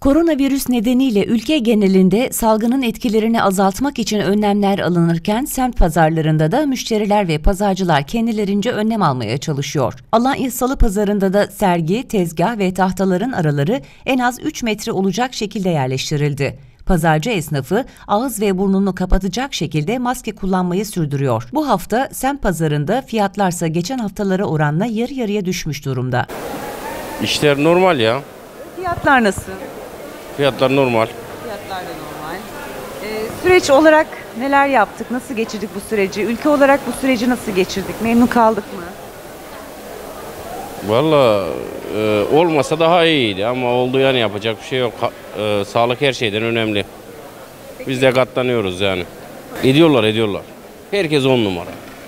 Koronavirüs nedeniyle ülke genelinde salgının etkilerini azaltmak için önlemler alınırken semt pazarlarında da müşteriler ve pazarcılar kendilerince önlem almaya çalışıyor. Alanya Salı Pazarı'nda da sergi, tezgah ve tahtaların araları en az 3 metre olacak şekilde yerleştirildi. Pazarcı esnafı ağız ve burnunu kapatacak şekilde maske kullanmayı sürdürüyor. Bu hafta semt pazarında fiyatlarsa geçen haftalara oranla yarı yarıya düşmüş durumda. İşler normal ya. Fiyatlar nasıl? Fiyatlar normal. Fiyatlar da normal. Süreç olarak neler yaptık? Nasıl geçirdik bu süreci? Ülke olarak bu süreci nasıl geçirdik? Memnun kaldık mı? Vallahi olmasa daha iyiydi ama oldu yani yapacak bir şey yok. Sağlık her şeyden önemli. Biz de katlanıyoruz yani. Ediyorlar. Herkes 10 numara.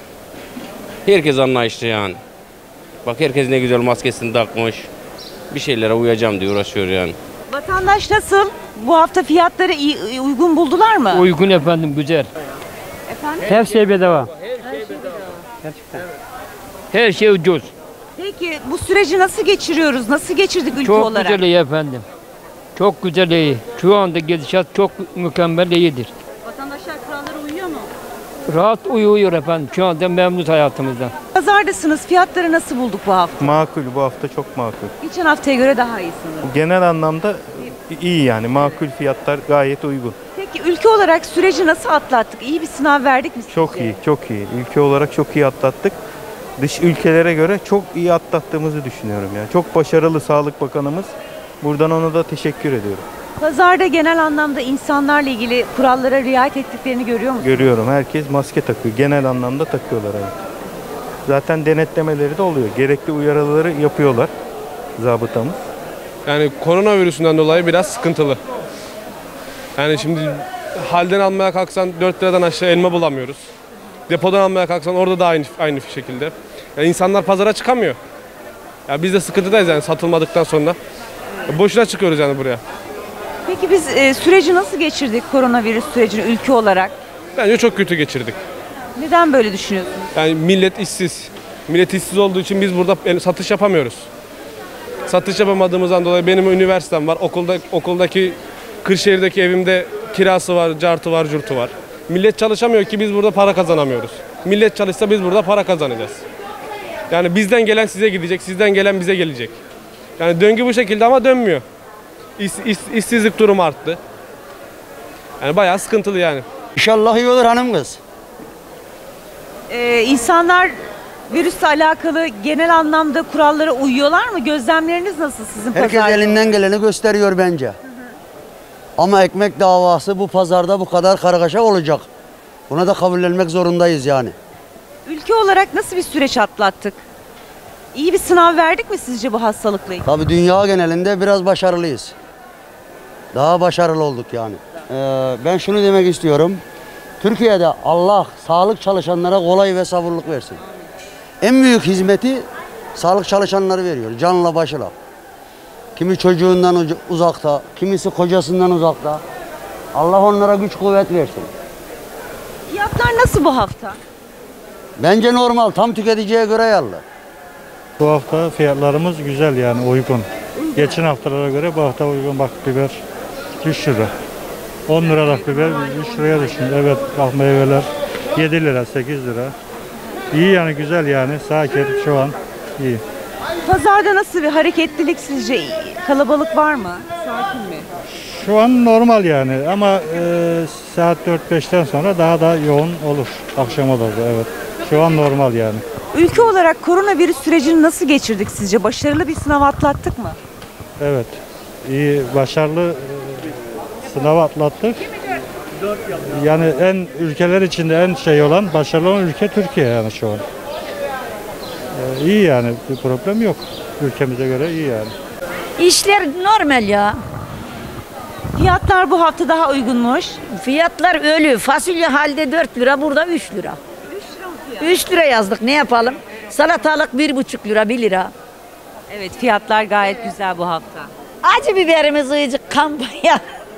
Herkes anlayışlı yani. Bak herkes ne güzel maskesini takmış. Bir şeylere uyacağım diye uğraşıyor yani. Vatandaş nasıl? Bu hafta fiyatları uygun buldular mı? Uygun efendim, güzel. Efendim? Her şey bedava. Gerçekten. Her şey ucuz. Peki bu süreci nasıl geçiriyoruz? Nasıl geçirdik ülke Çok olarak? güzel iyi efendim. Çok güzel iyi. Şu anda gidişat çok mükemmel iyidir. Vatandaşlar kurallara uyuyor mu? Rahat uyuyor efendim. Şu anda memnun hayatımızdan. Pazardasınız. Fiyatları nasıl bulduk bu hafta? Makul, bu hafta çok makul. Geçen haftaya göre daha iyi sanırım. Genel anlamda iyi yani, makul fiyatlar gayet uygun. Peki ülke olarak süreci nasıl atlattık? İyi bir sınav verdik mi sizce? Çok iyi, çok iyi. Ülke olarak çok iyi atlattık. Dış ülkelere göre çok iyi atlattığımızı düşünüyorum yani. Çok başarılı Sağlık Bakanımız. Buradan ona da teşekkür ediyorum. Pazarda genel anlamda insanlarla ilgili kurallara riayet ettiklerini görüyor musunuz? Görüyorum, herkes maske takıyor. Genel anlamda takıyorlar evet. Zaten denetlemeleri de oluyor. Gerekli uyarıları yapıyorlar zabıtamız. Yani koronavirüsünden dolayı biraz sıkıntılı. Yani şimdi halden almaya kalksan 4 liradan aşağı elma bulamıyoruz. Depodan almaya kalksan orada da aynı şekilde. Yani insanlar pazara çıkamıyor. Ya biz de sıkıntıdayız yani satılmadıktan sonra. Boşuna çıkıyoruz yani buraya. Peki biz süreci nasıl geçirdik, koronavirüs sürecini ülke olarak? Bence çok kötü geçirdik. Neden böyle düşünüyorsunuz? Yani millet işsiz. Millet işsiz olduğu için biz burada satış yapamıyoruz. Satış yapamadığımızdan dolayı benim üniversitem var. Okuldaki Kırşehir'deki evimde kirası var, cartı var, curtu var. Millet çalışamıyor ki biz burada para kazanamıyoruz. Millet çalışsa biz burada para kazanacağız. Yani bizden gelen size gidecek, sizden gelen bize gelecek. Yani döngü bu şekilde ama dönmüyor. İşsizlik durumu arttı. Yani bayağı sıkıntılı yani. İnşallah iyi olur hanım kız. İnsanlar virüsle alakalı genel anlamda kurallara uyuyorlar mı? Gözlemleriniz nasıl sizin Herkes pazarda? elinden geleni gösteriyor bence. Ama ekmek davası bu pazarda bu kadar kargaşa olacak. Buna da kabullenmek zorundayız yani. Ülke olarak nasıl bir süreç atlattık? İyi bir sınav verdik mi sizce bu hastalıkla ilgili? Tabii dünya genelinde biraz başarılıyız. Daha başarılı olduk yani. Ben şunu demek istiyorum. Türkiye'de Allah sağlık çalışanlara kolay ve sabırlık versin. En büyük hizmeti sağlık çalışanları veriyor. Canla başla. Kimi çocuğundan uzakta, kimisi kocasından uzakta. Allah onlara güç kuvvet versin. Fiyatlar nasıl bu hafta? Bence normal, tam tüketiciye göre ayarlı. Bu hafta fiyatlarımız güzel yani uygun. Geçen haftalara göre bu hafta uygun. Bak biber 3 lira. 10 liralık biber 3 liraya düşün. Evet bak meyveler 7 lira 8 lira. İyi yani güzel yani sakin şu an iyi. Pazarda nasıl bir hareketlilik sizce? Kalabalık var mı? Sakin mi? Şu an normal yani ama saat 4-5'ten sonra daha da yoğun olur. Akşama doğru evet. Şu an normal yani. Ülke olarak koronavirüs sürecini nasıl geçirdik sizce? Başarılı bir sınav atlattık mı? Evet. İyi başarılı sınavı atlattık. Yani ülkeler içinde en şey olan, başarılı olan ülke Türkiye yani şu an. İyi yani bir problem yok. Ülkemize göre iyi yani. İşler normal ya. Fiyatlar bu hafta daha uygunmuş. Fiyatlar ölü. Fasulye halde 4 lira, burada 3 lira. 3 lira yazdık, ne yapalım? Salatalık 1,5 lira, 1 lira. Evet, fiyatlar gayet güzel bu hafta. Acı biberimiz ıyıcık kampanya.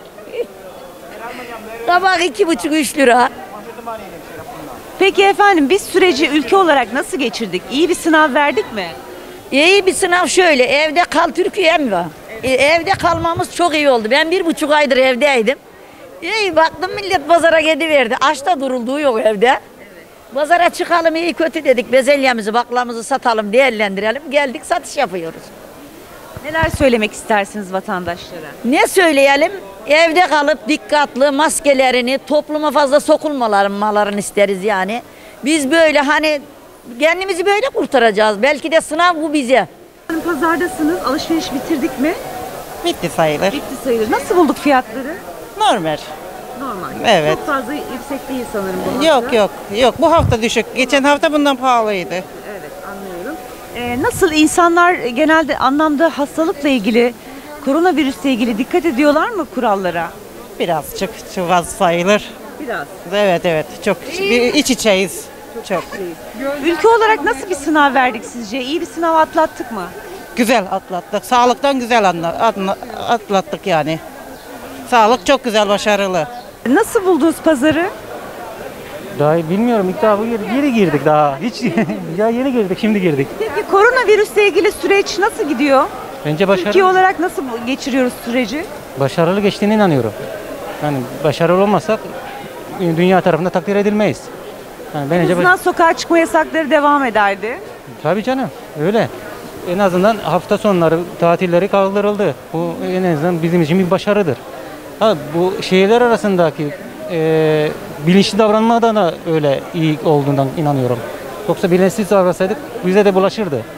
Tabak 2,5-3 lira. Peki efendim, biz süreci ülke olarak nasıl geçirdik? İyi bir sınav verdik mi? İyi bir sınav şöyle, evde kal Türkiye mi var? Evde kalmamız çok iyi oldu. Ben 1,5 aydır evdeydim. İyi baktım millet pazara gidiverdi. Açta durulduğu yok evde. Pazara çıkalım iyi kötü dedik. Bezelyemizi, baklamızı satalım, değerlendirelim. Geldik satış yapıyoruz. Neler söylemek istersiniz vatandaşlara? Ne söyleyelim? Evde kalıp dikkatli maskelerini topluma fazla sokulmalarını isteriz yani. Biz böyle hani kendimizi böyle kurtaracağız. Belki de sınav bu bize. Pazardasınız. Alışveriş bitirdik mi? Bitti sayılır. Bitti sayılır. Nasıl bulduk fiyatları? Normal. Normal. Evet. Çok fazla yüksek değil sanırım bu hafta. Yok. Bu hafta düşük. Geçen hafta bundan pahalıydı. Evet, anlıyorum. Nasıl insanlar genelde anlamda hastalıkla ilgili, koronavirüsle ilgili dikkat ediyorlar mı kurallara? Birazcık çok az sayılır. Biraz. Evet. Çok iç içeyiz. Çok. Ülke olarak nasıl bir sınav verdik sizce? İyi bir sınav atlattık mı? Güzel atlattık. Sağlıktan güzel atlattık yani. Sağlık çok güzel, başarılı. Nasıl buldunuz pazarı? Daha bilmiyorum, ilk daha yeni girdik daha. Hiç ya yeni girdik, şimdi girdik. Peki koronavirüsle ilgili süreç nasıl gidiyor? Bence Türkiye olarak nasıl geçiriyoruz süreci? başarılı geçtiğine inanıyorum. Yani başarılı olmasak dünya tarafında takdir edilmeyiz. Yani En azından sokağa çıkma yasakları devam ederdi. tabii canım, öyle. En azından hafta sonları, tatilleri kaldırıldı. Bu en azından bizim için bir başarıdır. Ha, bu şehirler arasındaki bilinçli davranmada da öyle iyi olduğundan inanıyorum. Yoksa bilinçsiz davransaydık bize de bulaşırdı.